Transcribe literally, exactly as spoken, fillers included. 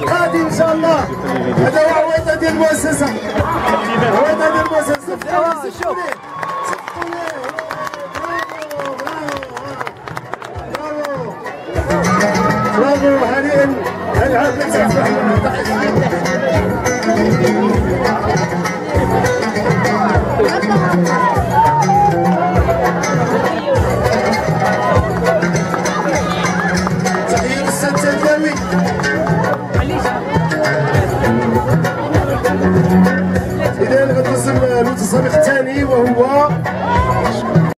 غادي ان شاء الله. هذا هو عويطه ديال المؤسسه، عويطه ديال المؤسسه. شوف برافو هنيئا. هل عاد تحية للأستاذ تداوي. إذا غتوصل المتسابق الثاني وهو